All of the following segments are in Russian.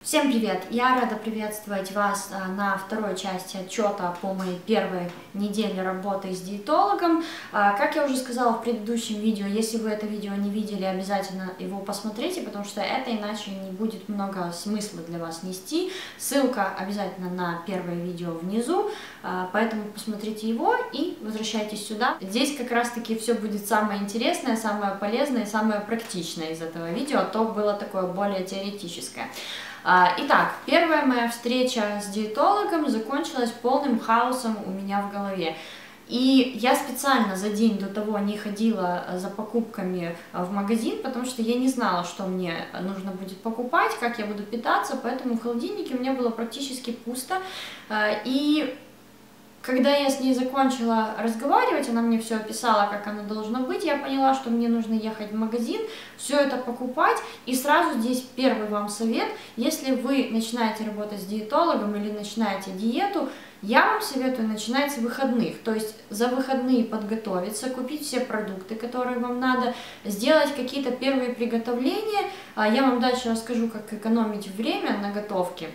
Всем привет! Я рада приветствовать вас на второй части отчета по моей первой неделе работы с диетологом. Как я уже сказала в предыдущем видео, если вы это видео не видели, обязательно его посмотрите, потому что это иначе не будет много смысла для вас нести. Ссылка обязательно на первое видео внизу, поэтому посмотрите его и возвращайтесь сюда. Здесь как раз таки все будет самое интересное, самое полезное и самое практичное из этого видео, а то было такое более теоретическое. Итак, первая моя встреча с диетологом закончилась полным хаосом у меня в голове. И я специально за день до того не ходила за покупками в магазин, потому что я не знала, что мне нужно будет покупать, как я буду питаться, поэтому в холодильнике у меня было практически пусто. И когда я с ней закончила разговаривать, она мне все описала, как оно должно быть, я поняла, что мне нужно ехать в магазин, все это покупать. И сразу здесь первый вам совет: если вы начинаете работать с диетологом или начинаете диету, я вам советую начинать с выходных, то есть за выходные подготовиться, купить все продукты, которые вам надо, сделать какие-то первые приготовления. Я вам дальше расскажу, как экономить время на готовке.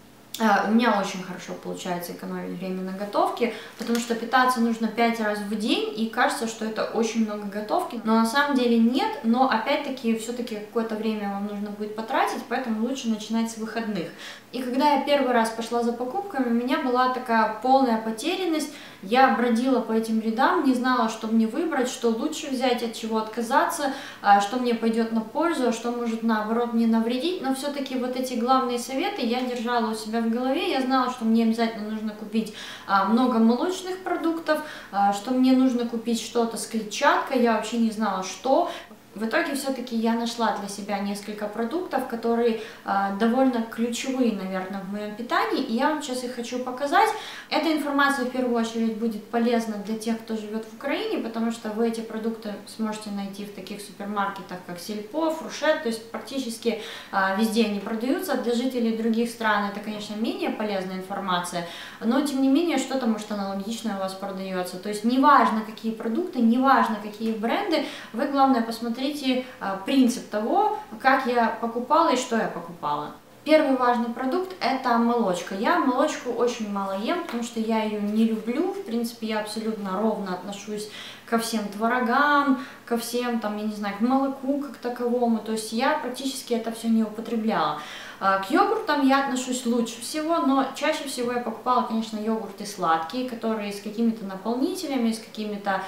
У меня очень хорошо получается экономить время на готовке, потому что питаться нужно 5 раз в день, и кажется, что это очень много готовки, но на самом деле нет, но опять-таки все-таки какое-то время вам нужно будет потратить, поэтому лучше начинать с выходных. И когда я первый раз пошла за покупками, у меня была такая полная потерянность, я бродила по этим рядам, не знала, что мне выбрать, что лучше взять, от чего отказаться, что мне пойдет на пользу, а что может наоборот мне навредить, но все-таки вот эти главные советы я держала у себя в голове. Я знала, что мне обязательно нужно купить много молочных продуктов, что мне нужно купить что-то с клетчаткой, я вообще не знала, что. В итоге все-таки я нашла для себя несколько продуктов, которые довольно ключевые, наверное, в моем питании, и я вам сейчас их хочу показать. Эта информация в первую очередь будет полезна для тех, кто живет в Украине, потому что вы эти продукты сможете найти в таких супермаркетах, как Сельпо, Фрушет, то есть практически везде они продаются. Для жителей других стран это, конечно, менее полезная информация, но тем не менее что-то, может, аналогичное у вас продается. То есть неважно, какие продукты, неважно, какие бренды, вы, главное, посмотрите принцип того, как я покупала и что я покупала. Первый важный продукт – это молочка. Я молочку очень мало ем, потому что я ее не люблю. В принципе, я абсолютно ровно отношусь ко всем творогам, ко всем, там, я не знаю, к молоку как таковому. То есть я практически это все не употребляла. К йогуртам я отношусь лучше всего, но чаще всего я покупала, конечно, йогурты сладкие, которые с какими-то наполнителями, с какими-то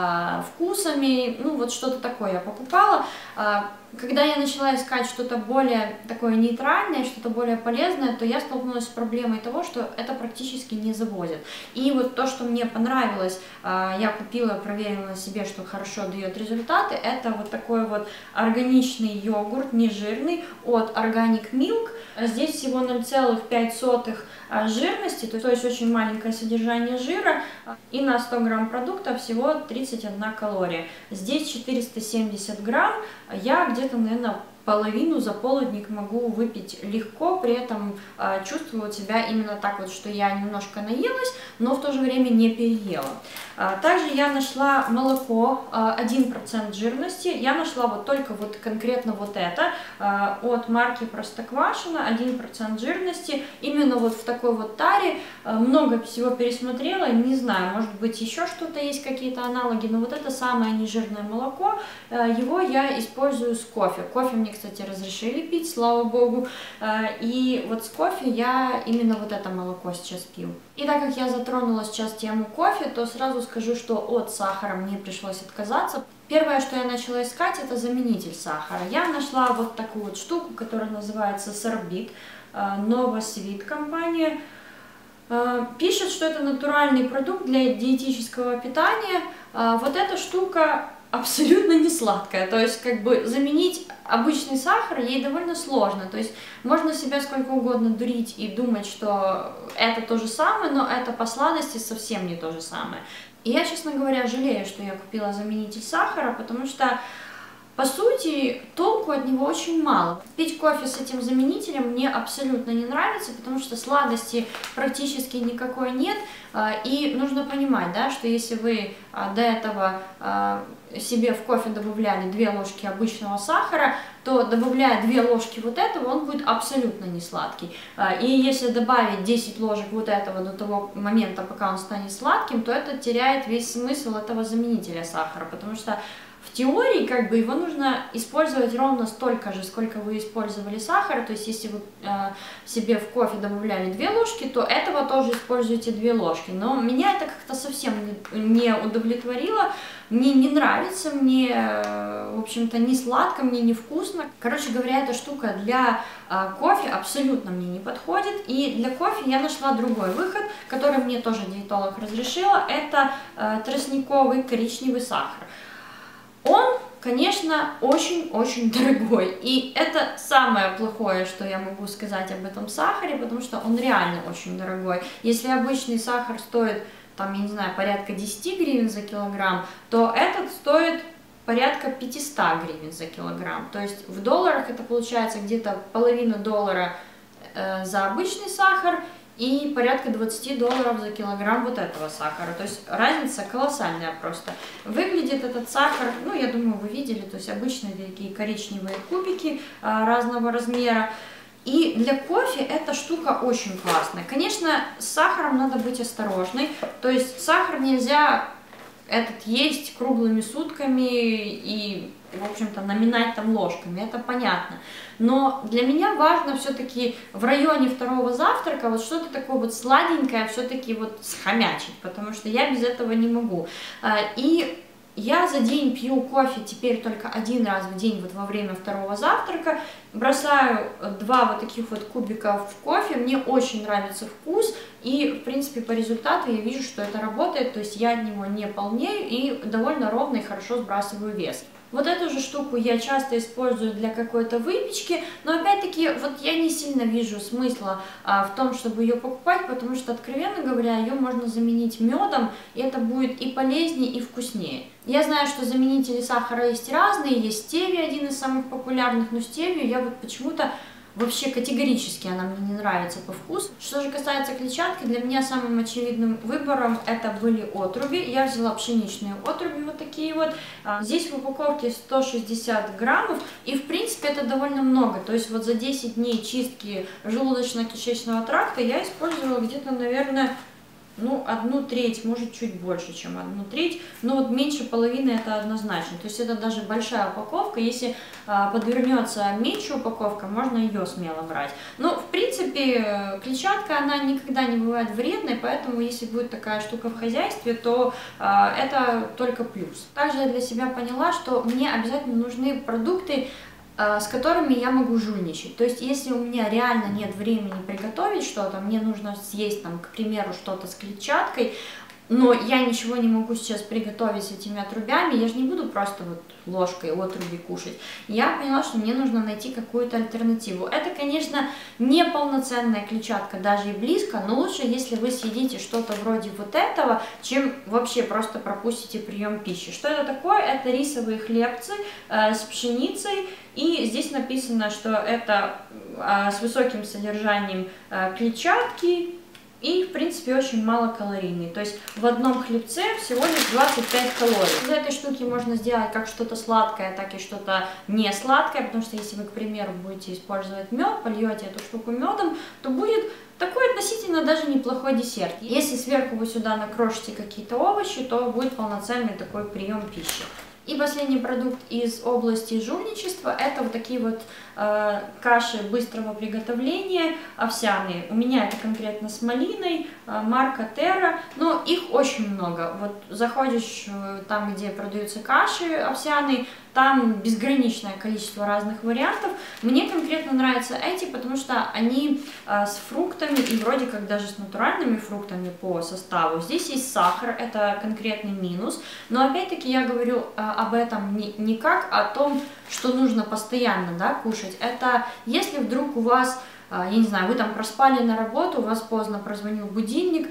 вкусами, ну вот что-то такое я покупала. Когда я начала искать что-то более такое нейтральное, что-то более полезное, то я столкнулась с проблемой того, что это практически не завозят. И вот то, что мне понравилось, я купила, проверила на себе, что хорошо дает результаты, это вот такой вот органичный йогурт, нежирный, от Organic Milk. Здесь всего 0,5 жирности, то есть очень маленькое содержание жира, и на 100 грамм продукта всего 31 калория. Здесь 470 грамм, я где-то, наверное, половину за полдник могу выпить легко, при этом чувствую себя именно так вот, что я немножко наелась, но в то же время не переела. Также я нашла молоко 1% жирности, я нашла вот только вот конкретно вот это, от марки Простоквашино, 1% жирности, именно вот в такой вот таре, много всего пересмотрела, не знаю, может быть еще что-то есть, какие-то аналоги, но вот это самое нежирное молоко, его я использую с кофе. Кофе мне, кстати, разрешили пить, слава богу, и вот с кофе я именно вот это молоко сейчас пью. И так как я затронула сейчас тему кофе, то сразу скажу, что от сахара мне пришлось отказаться. Первое, что я начала искать, это заменитель сахара. Я нашла вот такую вот штуку, которая называется Sorbit, Novasweet компания. Пишет, что это натуральный продукт для диетического питания. Вот эта штука абсолютно не сладкая, то есть как бы заменить обычный сахар ей довольно сложно, то есть можно себя сколько угодно дурить и думать, что это то же самое, но это по сладости совсем не то же самое. И я, честно говоря, жалею, что я купила заменитель сахара, потому что по сути, толку от него очень мало. Пить кофе с этим заменителем мне абсолютно не нравится, потому что сладости практически никакой нет. И нужно понимать, да, что если вы до этого себе в кофе добавляли 2 ложки обычного сахара, то добавляя 2 ложки вот этого, он будет абсолютно не сладкий. И если добавить 10 ложек вот этого до того момента, пока он станет сладким, то это теряет весь смысл этого заменителя сахара, потому что в теории как бы его нужно использовать ровно столько же, сколько вы использовали сахара, то есть если вы себе в кофе добавляли 2 ложки, то этого тоже используйте 2 ложки, но меня это как-то совсем не удовлетворило, мне не нравится, мне, в общем-то, не сладко, мне не вкусно. Короче говоря, эта штука для кофе абсолютно мне не подходит, и для кофе я нашла другой выход, который мне тоже диетолог разрешила, это тростниковый коричневый сахар. Он, конечно, очень-очень дорогой, и это самое плохое, что я могу сказать об этом сахаре, потому что он реально очень дорогой. Если обычный сахар стоит, там, я не знаю, порядка 10 гривен за килограмм, то этот стоит порядка 500 гривен за килограмм. То есть в долларах это получается где-то половина доллара за обычный сахар, и порядка 20 долларов за килограмм вот этого сахара. То есть разница колоссальная просто. Выглядит этот сахар, ну, я думаю, вы видели, то есть обычные такие коричневые кубики разного размера. И для кофе эта штука очень классная. Конечно, с сахаром надо быть осторожной. То есть сахар нельзя этот есть круглыми сутками и, в общем-то, наминать там ложками, это понятно. Но для меня важно все-таки в районе второго завтрака вот что-то такое вот сладенькое все-таки вот схомячить, потому что я без этого не могу. И я за день пью кофе теперь только 1 раз в день, вот во время второго завтрака. Бросаю 2 вот таких вот кубика в кофе, мне очень нравится вкус, и, в принципе, по результату я вижу, что это работает, то есть я от него не полнею и довольно ровно и хорошо сбрасываю вес. Вот эту же штуку я часто использую для какой-то выпечки, но опять-таки вот я не сильно вижу смысла в том, чтобы ее покупать, потому что, откровенно говоря, ее можно заменить медом, и это будет и полезнее, и вкуснее. Я знаю, что заменители сахара есть разные, есть стевия, один из самых популярных, но стевию я вот почему-то вообще категорически она мне не нравится по вкусу. Что же касается клетчатки, для меня самым очевидным выбором это были отруби. Я взяла пшеничные отруби вот такие вот. Здесь в упаковке 160 граммов, и в принципе это довольно много. То есть вот за 10 дней чистки желудочно-кишечного тракта я использовала где-то, наверное, ну, 1/3, может чуть больше, чем 1/3, но вот меньше половины это однозначно. То есть это даже большая упаковка, если подвернется меньшая упаковка, можно ее смело брать. Но в принципе клетчатка, она никогда не бывает вредной, поэтому если будет такая штука в хозяйстве, то это только плюс. Также я для себя поняла, что мне обязательно нужны продукты, с которыми я могу жульничать. То есть, если у меня реально нет времени приготовить что-то, мне нужно съесть, там, к примеру, что-то с клетчаткой, но я ничего не могу сейчас приготовить с этими отрубями, я же не буду просто вот ложкой отруби кушать. Я поняла, что мне нужно найти какую-то альтернативу. Это, конечно, не полноценная клетчатка, даже и близко, но лучше, если вы съедите что-то вроде вот этого, чем вообще просто пропустите прием пищи. Что это такое? Это рисовые хлебцы с пшеницей, и здесь написано, что это с высоким содержанием клетчатки, и, в принципе, очень малокалорийный. То есть в одном хлебце всего лишь 25 калорий. Из этой штуки можно сделать как что-то сладкое, так и что-то не сладкое, потому что если вы, к примеру, будете использовать мед, польете эту штуку медом, то будет такой относительно даже неплохой десерт. Если сверху вы сюда накрошите какие-то овощи, то будет полноценный такой прием пищи. И последний продукт из области жульничества — это вот такие вот каши быстрого приготовления, овсяные. У меня это конкретно с малиной, марка Terra, но их очень много. Вот заходишь там, где продаются каши овсяные, там безграничное количество разных вариантов. Мне конкретно нравятся эти, потому что они с фруктами и вроде как даже с натуральными фруктами по составу. Здесь есть сахар, это конкретный минус, но опять-таки я говорю об этом не как о том, что нужно постоянно, да, кушать. Это если вдруг у вас, я не знаю, вы там проспали на работу, у вас поздно прозвонил будильник,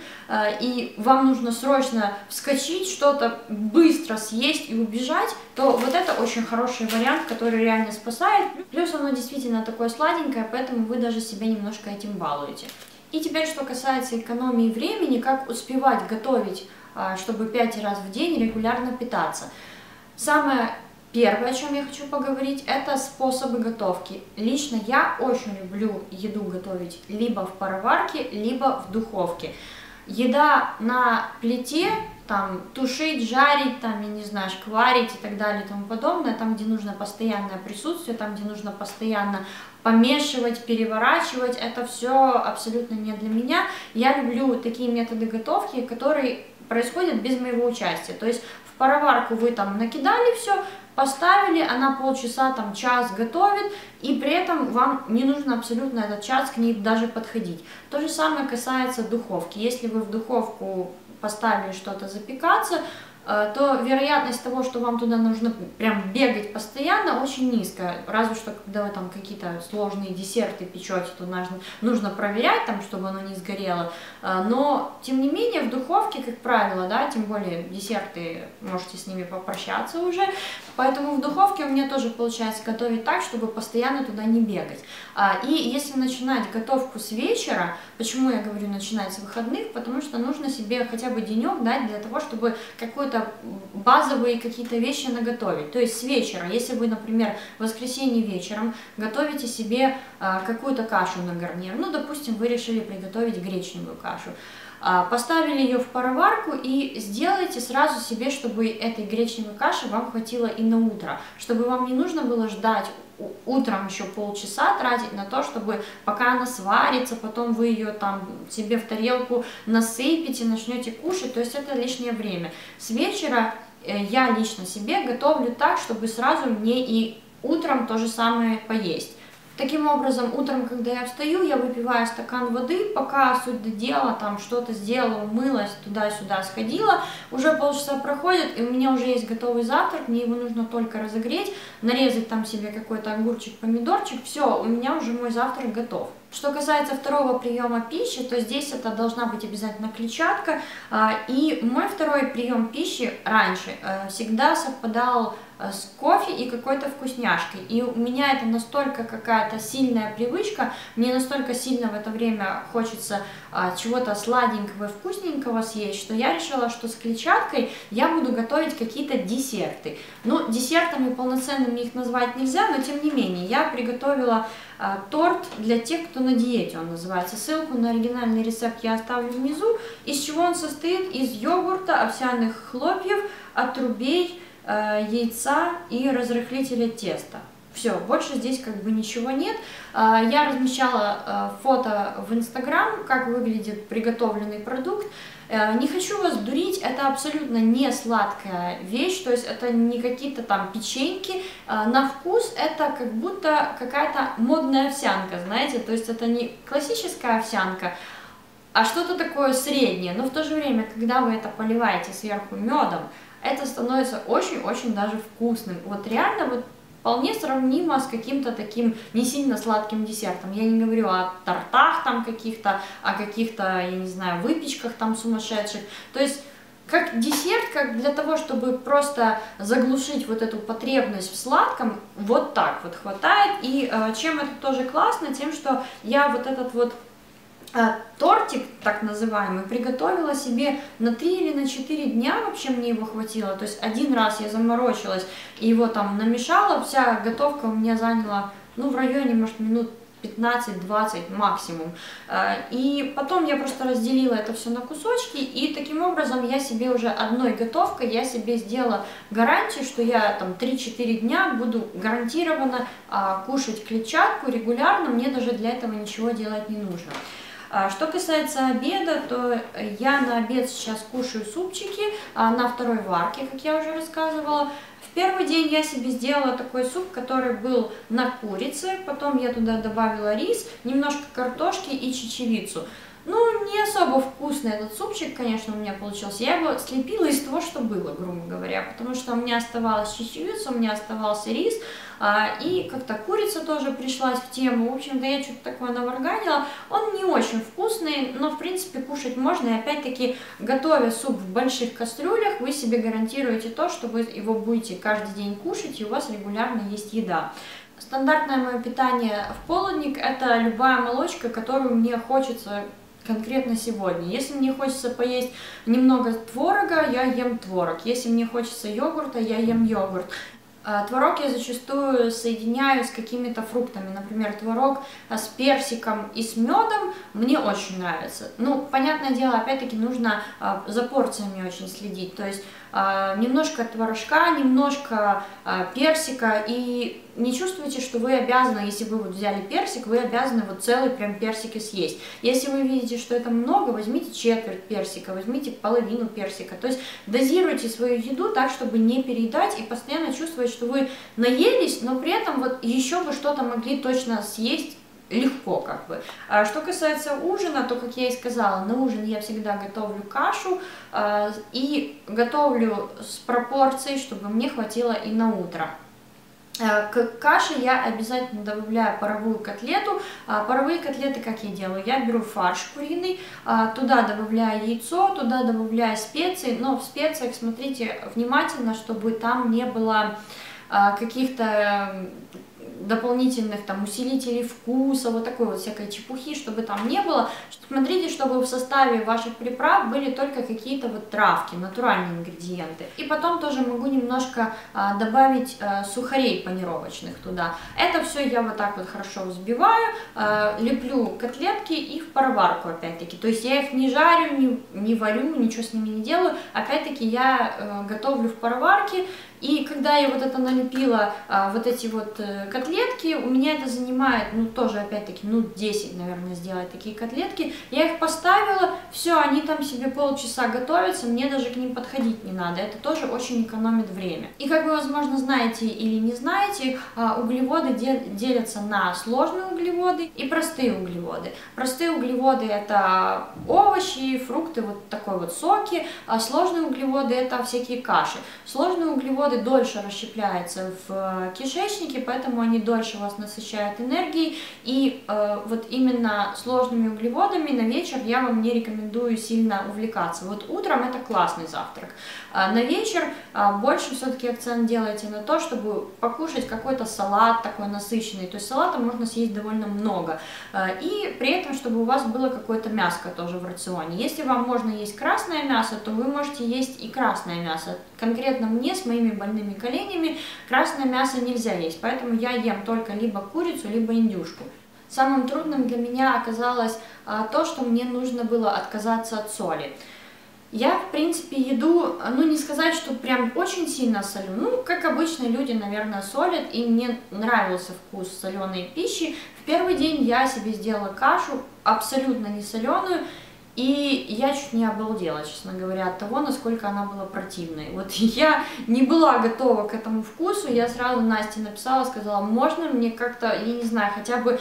и вам нужно срочно вскочить, что-то быстро съесть и убежать, то вот это очень хороший вариант, который реально спасает. Плюс оно действительно такое сладенькое, поэтому вы даже себя немножко этим балуете. И теперь, что касается экономии времени, как успевать готовить, чтобы 5 раз в день регулярно питаться. Самое Первое, о чем я хочу поговорить, это способы готовки. Лично я очень люблю еду готовить либо в пароварке, либо в духовке. Еда на плите, там, тушить, жарить, там, я не знаю, шкварить и так далее и тому подобное, там, где нужно постоянное присутствие, там, где нужно постоянно помешивать, переворачивать, это все абсолютно не для меня. Я люблю такие методы готовки, которые происходят без моего участия. То есть в пароварку вы там накидали все, поставили, она полчаса, там, час готовит, и при этом вам не нужно абсолютно этот час к ней даже подходить. То же самое касается духовки. Если вы в духовку поставили что-то запекаться, то вероятность того, что вам туда нужно прям бегать постоянно, очень низкая. Разве что, когда вы там какие-то сложные десерты печете, то нужно проверять, там, чтобы оно не сгорело. Но, тем не менее, в духовке, как правило, да, тем более десерты, можете с ними попрощаться уже, поэтому в духовке у меня тоже получается готовить так, чтобы постоянно туда не бегать. И если начинать готовку с вечера, почему я говорю начинать с выходных, потому что нужно себе хотя бы денек дать для того, чтобы какую-то базовые какие-то вещи наготовить. То есть с вечера, если вы, например, в воскресенье вечером готовите себе какую-то кашу на гарнир, ну, допустим, вы решили приготовить гречневую кашу, поставили ее в пароварку и сделайте сразу себе, чтобы этой гречневой каши вам хватило и на утро, чтобы вам не нужно было ждать утром еще полчаса тратить на то, чтобы пока она сварится, потом вы ее там себе в тарелку насыпите, начнете кушать, то есть это лишнее время. С вечера я лично себе готовлю так, чтобы сразу мне и утром то же самое поесть. Таким образом, утром, когда я встаю, я выпиваю стакан воды, пока суть до дела, там что-то сделала, умылась, туда-сюда сходила, уже полчаса проходит, и у меня уже есть готовый завтрак, мне его нужно только разогреть, нарезать там себе какой-то огурчик, помидорчик, все, у меня уже мой завтрак готов. Что касается второго приема пищи, то здесь это должна быть обязательно клетчатка, и мой второй прием пищи раньше всегда совпадал с кофе и какой-то вкусняшкой. И у меня это настолько какая-то сильная привычка, мне настолько сильно в это время хочется чего-то сладенького и вкусненького съесть, что я решила, что с клетчаткой я буду готовить какие-то десерты. Ну, десертами полноценными их назвать нельзя, но тем не менее, я приготовила торт для тех, кто на диете, он называется. Ссылку на оригинальный рецепт я оставлю внизу. Из чего он состоит? Из йогурта, овсяных хлопьев, отрубей, яйца и разрыхлителя теста. Все, больше здесь как бы ничего нет. Я размещала фото в Инстаграм, как выглядит приготовленный продукт. Не хочу вас дурить, это абсолютно не сладкая вещь, то есть это не какие-то там печеньки. На вкус это как будто какая-то модная овсянка, знаете, то есть это не классическая овсянка, а что-то такое среднее. Но в то же время, когда вы это поливаете сверху медом, это становится очень-очень даже вкусным. Вот реально вот вполне сравнимо с каким-то таким не сильно сладким десертом. Я не говорю о тортах там каких-то, о каких-то, я не знаю, выпечках там сумасшедших. То есть как десерт, как для того, чтобы просто заглушить вот эту потребность в сладком, вот так вот хватает. И чем это тоже классно, тем, что я вот этот вот тортик, так называемый, приготовила себе на 3 или на 4 дня, вообще мне его хватило, то есть один раз я заморочилась и его там намешала, вся готовка у меня заняла, ну, в районе, может, минут 15-20 максимум, и потом я просто разделила это все на кусочки, и таким образом я себе уже одной готовкой, я себе сделала гарантию, что я там 3-4 дня буду гарантированно кушать клетчатку регулярно, мне даже для этого ничего делать не нужно. Что касается обеда, то я на обед сейчас кушаю супчики на второй варке, как я уже рассказывала. В первый день я себе сделала такой суп, который был на курице, потом я туда добавила рис, немножко картошки и чечевицу. Ну, не особо вкусный этот супчик, конечно, у меня получился. Я его слепила из того, что было, грубо говоря, потому что у меня оставалась чечевица, у меня оставался рис, и как-то курица тоже пришлась в тему. В общем-то, я что-то такое наварганила. Он не очень вкусный, но, в принципе, кушать можно. И, опять-таки, готовя суп в больших кастрюлях, вы себе гарантируете то, что вы его будете каждый день кушать, и у вас регулярно есть еда. Стандартное мое питание в полдник – это любая молочка, которую мне хочется конкретно сегодня. Если мне хочется поесть немного творога, я ем творог. Если мне хочется йогурта, я ем йогурт. Творог я зачастую соединяю с какими-то фруктами, например, творог с персиком и с медом мне очень нравится. Ну, понятное дело, опять-таки нужно за порциями очень следить, то есть немножко творожка, немножко персика, и не чувствуйте, что вы обязаны, если вы вот взяли персик, вы обязаны вот целый прям персик и съесть. Если вы видите, что это много, возьмите четверть персика, возьмите половину персика, то есть дозируйте свою еду так, чтобы не переедать и постоянно чувствовать, что вы наелись, но при этом вот еще бы что-то могли точно съесть легко как бы. Что касается ужина, то, как я и сказала, на ужин я всегда готовлю кашу и готовлю с пропорцией, чтобы мне хватило и на утро. К каше я обязательно добавляю паровую котлету. Паровые котлеты, как я делаю? Я беру фарш куриный, туда добавляю яйцо, туда добавляю специи, но в специях смотрите внимательно, чтобы там не было каких-то дополнительных там усилителей вкуса, вот такой вот всякой чепухи, чтобы там не было. Смотрите, чтобы в составе ваших приправ были только какие-то вот травки, натуральные ингредиенты. И потом тоже могу немножко добавить сухарей панировочных туда. Это все я вот так вот хорошо взбиваю, леплю котлетки и в пароварку опять-таки. То есть я их не жарю, не варю, ничего с ними не делаю. Опять-таки я готовлю в пароварке. И когда я вот это налепила, вот эти вот котлетки, у меня это занимает, ну, тоже, опять-таки, минут 10, наверное, сделать такие котлетки. Я их поставила, все, они там себе полчаса готовятся, мне даже к ним подходить не надо. Это тоже очень экономит время. И, как вы, возможно, знаете или не знаете, углеводы делятся на сложные углеводы и простые углеводы. Простые углеводы — это овощи, фрукты, вот такой вот соки, а сложные углеводы — это всякие каши. Сложные углеводы дольше расщепляются в кишечнике, поэтому они дольше вас насыщают энергией, и вот именно сложными углеводами на вечер я вам не рекомендую сильно увлекаться. Вот утром это классный завтрак, на вечер больше все-таки акцент делайте на то, чтобы покушать какой-то салат такой насыщенный, то есть салата можно съесть довольно много, и при этом, чтобы у вас было какое-то мяско тоже в рационе. Если вам можно есть красное мясо, то вы можете есть и красное мясо. Конкретно мне с моими больными коленями красное мясо нельзя есть, поэтому я ем только либо курицу, либо индюшку. Самым трудным для меня оказалось то, что мне нужно было отказаться от соли. Я, в принципе, еду, ну, не сказать, что прям очень сильно солю, ну, как обычно люди, наверное, солят, и мне нравился вкус соленой пищи. В первый день я себе сделала кашу, абсолютно не соленую, и я чуть не обалдела, честно говоря, от того, насколько она была противной. Вот я не была готова к этому вкусу, я сразу Насте написала, сказала, можно мне как-то, я не знаю, хотя бы,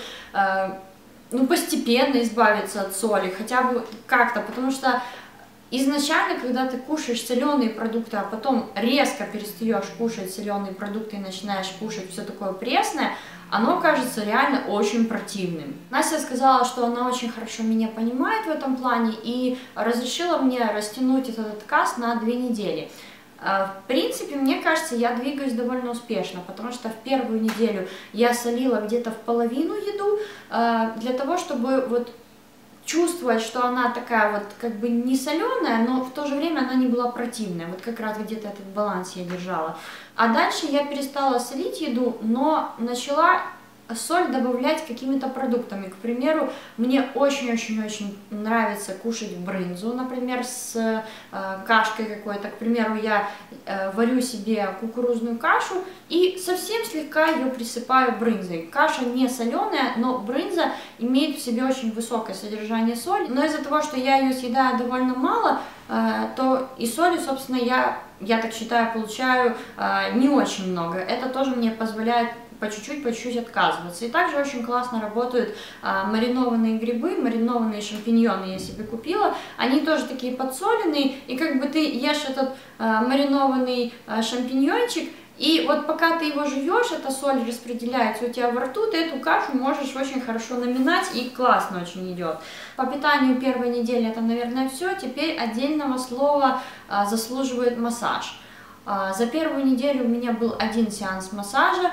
ну, постепенно избавиться от соли, хотя бы как-то, потому что изначально, когда ты кушаешь соленые продукты, а потом резко перестаешь кушать соленые продукты и начинаешь кушать все такое пресное, оно кажется реально очень противным. Настя сказала, что она очень хорошо меня понимает в этом плане и разрешила мне растянуть этот отказ на 2 недели. В принципе, мне кажется, я двигаюсь довольно успешно, потому что в первую неделю я солила где-то в половину еду, для того, чтобы вот чувствовать, что она такая вот как бы не соленая, но в то же время она не была противная. Вот как раз где-то этот баланс я держала. А дальше я перестала солить еду, но начала соль добавлять какими-то продуктами. К примеру, мне очень-очень-очень нравится кушать брынзу, например, с кашкой какой-то. К примеру, я варю себе кукурузную кашу и совсем слегка ее присыпаю брынзой. Каша не соленая, но брынза имеет в себе очень высокое содержание соли. Но из-за того, что я ее съедаю довольно мало, то и соли, собственно, я так считаю, получаю не очень много. Это тоже мне позволяет по чуть-чуть отказываться. И также очень классно работают маринованные грибы, маринованные шампиньоны я себе купила. Они тоже такие подсоленные, и как бы ты ешь этот маринованный шампиньончик, и вот пока ты его жуешь, эта соль распределяется у тебя во рту, ты эту кашу можешь очень хорошо наминать, и классно очень идет. По питанию первой недели это, наверное, все. Теперь отдельного слова заслуживает массаж. За первую неделю у меня был 1 сеанс массажа.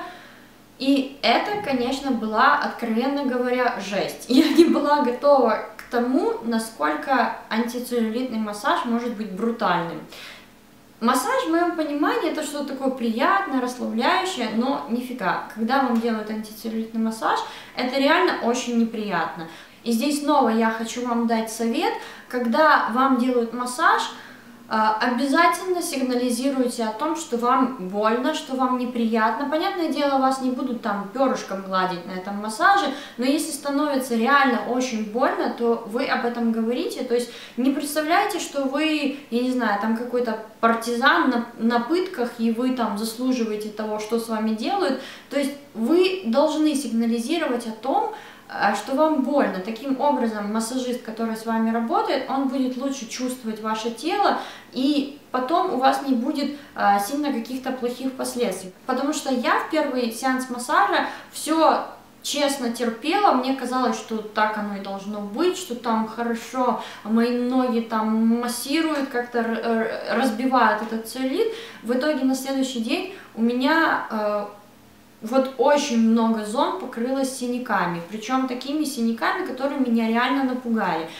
И это, конечно, была, откровенно говоря, жесть. Я не была готова к тому, насколько антицеллюлитный массаж может быть брутальным. Массаж, в моем понимании, это что-то такое приятное, расслабляющее, но нифига. Когда вам делают антицеллюлитный массаж, это реально очень неприятно. И здесь снова я хочу вам дать совет, когда вам делают массаж, обязательно сигнализируйте о том, что вам больно, что вам неприятно. Понятное дело, вас не будут там перышком гладить на этом массаже, но если становится реально очень больно, то вы об этом говорите. То есть не представляйте, что вы, я не знаю, там какой-то партизан на пытках, и вы там заслуживаете того, что с вами делают. То есть вы должны сигнализировать о том, что вам больно. Таким образом, массажист, который с вами работает, он будет лучше чувствовать ваше тело, и потом у вас не будет сильно каких-то плохих последствий. Потому что я в первый сеанс массажа все честно терпела, мне казалось, что так оно и должно быть, что там хорошо мои ноги там массируют, как-то разбивают этот целлюлит. В итоге на следующий день у меня вот очень много зон покрылось синяками, причем такими синяками, которые меня реально напугали.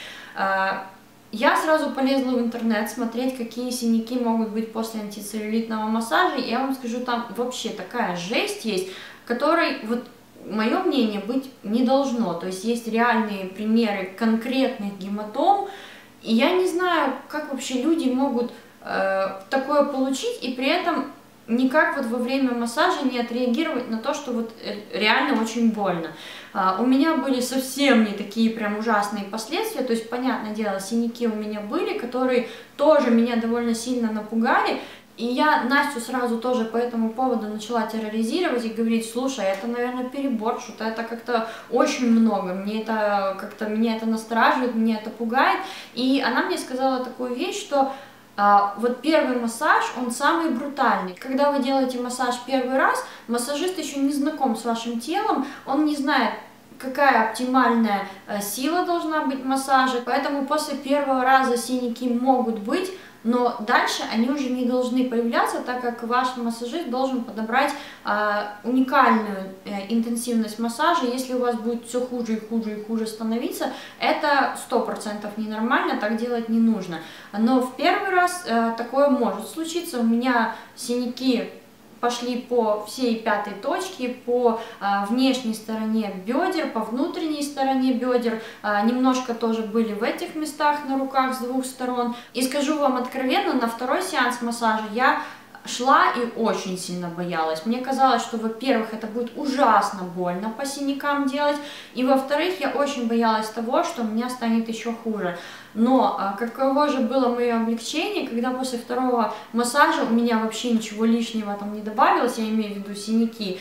Я сразу полезла в интернет смотреть, какие синяки могут быть после антицеллюлитного массажа, и я вам скажу, там вообще такая жесть есть, которой, вот, мое мнение, быть не должно. То есть есть реальные примеры конкретных гематом, и я не знаю, как вообще люди могут такое получить, и при этом никак вот во время массажа не отреагировать на то, что вот реально очень больно. У меня были совсем не такие прям ужасные последствия, то есть, понятное дело, синяки у меня были, которые тоже меня довольно сильно напугали, и я Настю сразу тоже по этому поводу начала терроризировать и говорить: слушай, это, наверное, перебор, что-то это как-то очень много, мне это как-то, меня это настораживает, меня это пугает, и она мне сказала такую вещь, что вот первый массаж, он самый брутальный. Когда вы делаете массаж первый раз, массажист еще не знаком с вашим телом, он не знает, какая оптимальная сила должна быть массажа, поэтому после первого раза синяки могут быть, но дальше они уже не должны появляться, так как ваш массажист должен подобрать уникальную интенсивность массажа. Если у вас будет все хуже и хуже и хуже становиться, это 100% ненормально, так делать не нужно. Но в первый раз такое может случиться. У меня синяки пошли по всей пятой точке, по внешней стороне бедер, по внутренней стороне бедер, немножко тоже были в этих местах на руках с двух сторон. И скажу вам откровенно, на второй сеанс массажа я шла и очень сильно боялась. Мне казалось, что, во-первых, это будет ужасно больно по синякам делать, и, во-вторых, я очень боялась того, что у меня станет еще хуже. Но каково же было мое облегчение, когда после второго массажа у меня вообще ничего лишнего там не добавилось, я имею в виду синяки,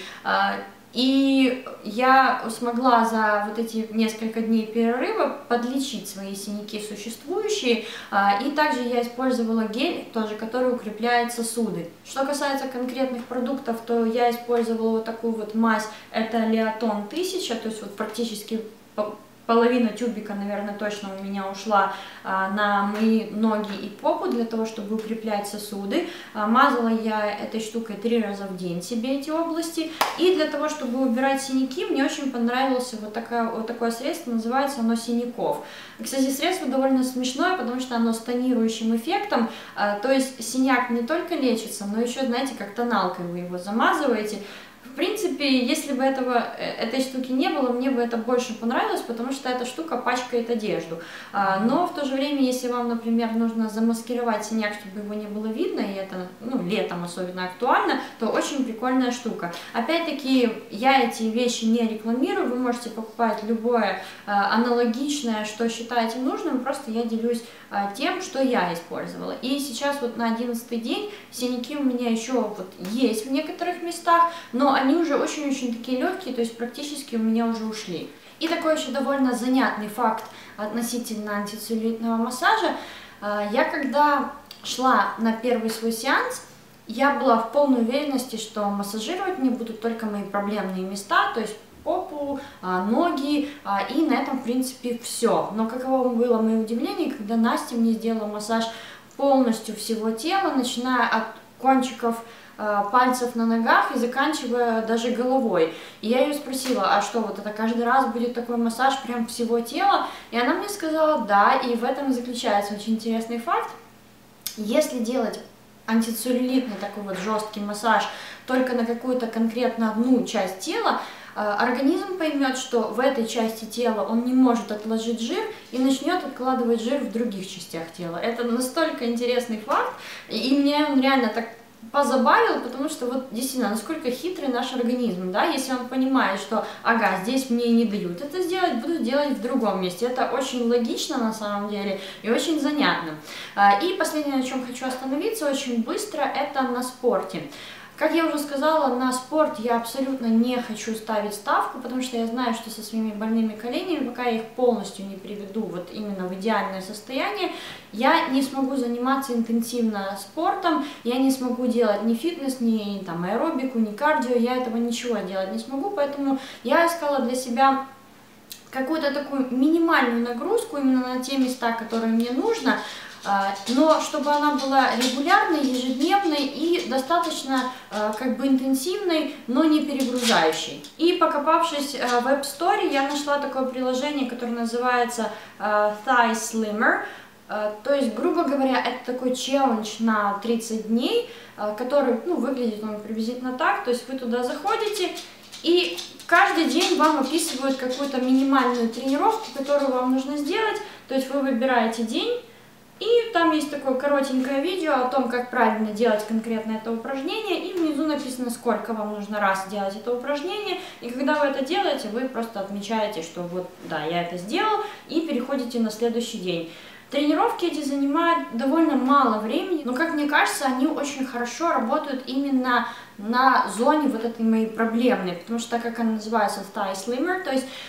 и я смогла за вот эти несколько дней перерыва подлечить свои синяки существующие, и также я использовала гель, тоже, который укрепляет сосуды. Что касается конкретных продуктов, то я использовала вот такую вот мазь, это Леотон 1000, то есть вот практически половина тюбика, наверное, точно у меня ушла на мои ноги и попу для того, чтобы укреплять сосуды. Мазала я этой штукой 3 раза в день себе эти области. И для того, чтобы убирать синяки, мне очень понравилось вот такое средство, называется оно Синяков. Кстати, средство довольно смешное, потому что оно с тонирующим эффектом, то есть синяк не только лечится, но еще, знаете, как тоналкой вы его замазываете. В принципе, если бы этой штуки не было, мне бы это больше понравилось, потому что эта штука пачкает одежду. Но в то же время, если вам, например, нужно замаскировать синяк, чтобы его не было видно, и это, ну, летом особенно актуально, то очень прикольная штука. Опять-таки, я эти вещи не рекламирую, вы можете покупать любое аналогичное, что считаете нужным, просто я делюсь тем, что я использовала. И сейчас вот на 11-й день синяки у меня еще вот есть в некоторых местах, но они уже очень-очень такие легкие, то есть практически у меня уже ушли. И такой еще довольно занятный факт относительно антицеллюлитного массажа. Я когда шла на первый свой сеанс, я была в полной уверенности, что массажировать мне будут только мои проблемные места, то есть попу, ноги, и на этом, в принципе, все. Но каково было мое удивление, когда Настя мне сделала массаж полностью всего тела, начиная от кончиков пальцев на ногах и заканчивая даже головой. И я ее спросила, а что, вот это каждый раз будет такой массаж прям всего тела? И она мне сказала, да, и в этом заключается очень интересный факт. Если делать антицеллюлитный такой вот жесткий массаж только на какую-то конкретно одну часть тела, организм поймет, что в этой части тела он не может отложить жир и начнет откладывать жир в других частях тела. Это настолько интересный факт, и меня он реально так позабавил, потому что вот действительно, насколько хитрый наш организм, да, если он понимает, что, ага, здесь мне не дают это сделать, буду делать в другом месте. Это очень логично на самом деле и очень занятно. И последнее, на чем хочу остановиться очень быстро, это на спорте. Как я уже сказала, на спорт я абсолютно не хочу ставить ставку, потому что я знаю, что со своими больными коленями, пока я их полностью не приведу вот именно в идеальное состояние, я не смогу заниматься интенсивно спортом, я не смогу делать ни фитнес, ни там аэробику, ни кардио, я этого ничего делать не смогу, поэтому я искала для себя какую-то такую минимальную нагрузку именно на те места, которые мне нужно, но чтобы она была регулярной, ежедневной и достаточно как бы интенсивной, но не перегружающей. И покопавшись в App Store, я нашла такое приложение, которое называется Thigh Slimmer. То есть, грубо говоря, это такой челлендж на 30 дней, который, выглядит он приблизительно так. То есть вы туда заходите и каждый день вам описывают какую-то минимальную тренировку, которую вам нужно сделать. То есть вы выбираете день, и там есть такое коротенькое видео о том, как правильно делать конкретно это упражнение, и внизу написано, сколько вам нужно раз делать это упражнение, и когда вы это делаете, вы просто отмечаете, что вот, да, я это сделал, и переходите на следующий день. Тренировки эти занимают довольно мало времени, но, как мне кажется, они очень хорошо работают именно на зоне вот этой моей проблемной, потому что, так как она называется Thigh Slimmer, то есть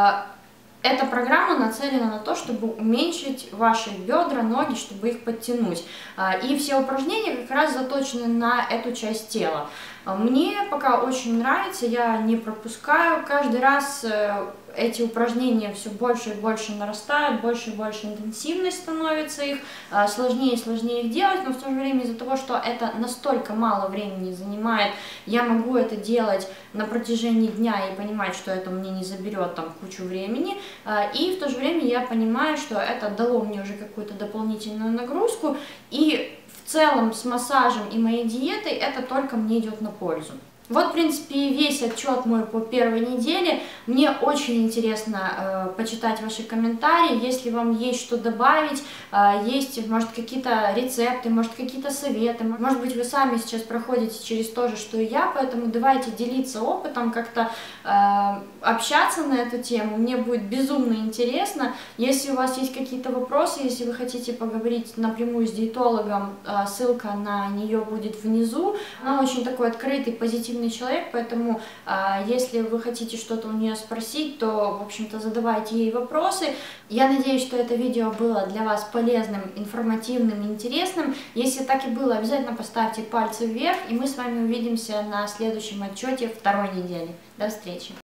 эта программа нацелена на то, чтобы уменьшить ваши бедра, ноги, чтобы их подтянуть. И все упражнения как раз заточены на эту часть тела. Мне пока очень нравится, я не пропускаю. Каждый раз эти упражнения все больше и больше нарастают, больше и больше интенсивность становится их, сложнее и сложнее их делать, но в то же время из-за того, что это настолько мало времени занимает, я могу это делать на протяжении дня и понимать, что это мне не заберет там кучу времени, и в то же время я понимаю, что это дало мне уже какую-то дополнительную нагрузку, и в целом с массажем и моей диетой это только мне идет на пользу. Вот, в принципе, весь отчет мой по первой неделе. Мне очень интересно почитать ваши комментарии, если вам есть что добавить, есть, может, какие-то рецепты, может, какие-то советы, может быть, вы сами сейчас проходите через то же, что и я, поэтому давайте делиться опытом, как-то общаться на эту тему. Мне будет безумно интересно. Если у вас есть какие-то вопросы, если вы хотите поговорить напрямую с диетологом, ссылка на нее будет внизу. Она очень такой открытый, позитивный человек, поэтому если вы хотите что-то у нее спросить, то, в общем-то, задавайте ей вопросы. Я надеюсь, что это видео было для вас полезным, информативным, интересным. Если так и было, обязательно поставьте пальцы вверх, и мы с вами увидимся на следующем отчете второй недели. До встречи!